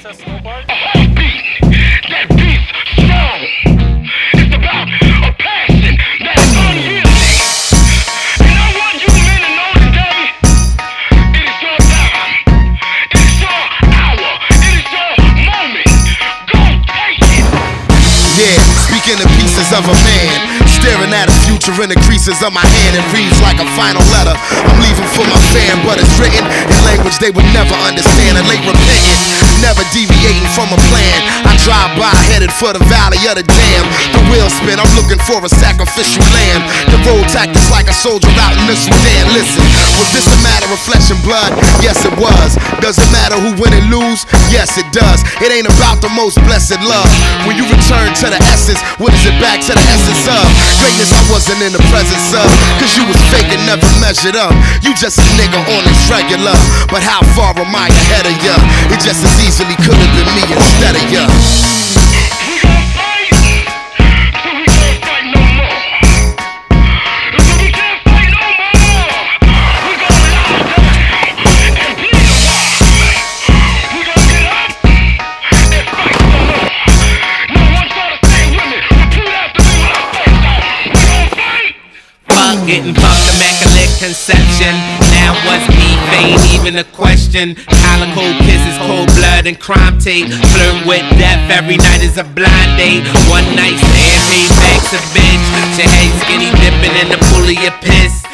accessible part. That beat's strong. It's about a passion that's unyielding. And I want you men to know today, it is your time. It is your hour. It is your moment. Go take it. Yeah, speaking in pieces of a man, staring at a future in the creases of my hand. It reads like a final letter. I'm leaving for my fam, but it's written in language they would never understand. And late repentant, never deviating from a plan. I drive by headed for the valley of the dam. The wheels spin, I'm looking for a sacrificial lamb. The road tactics like a soldier out in the Sudan. Listen, was this a matter of flesh and blood? Yes it was. Does it matter who win and lose? Yes it does. It ain't about the most blessed love. When you return to the essence, what is it back to the essence of? Greatness I wasn't in the presence of, cause you was fake and never measured up. You just a nigga on this regular, but how far am I ahead of ya? It just as easily could have been me instead of ya. We gon' fight till we can't fight no more. And when we can't fight no more, we gon' lie down and bleed a while. We gon' get up and fight some more. Now I want y'all to stay with me. Repeat after me when I say so. We gon' fight. Fuck getting bumped, immaculate conception. Now what's beef ain't even a question. Calico kisses, cold blood and crime tape. Flirt with death every night is a blind date. One night stand, payback's a bitch. Your head skinny dipping in the pool of your piss.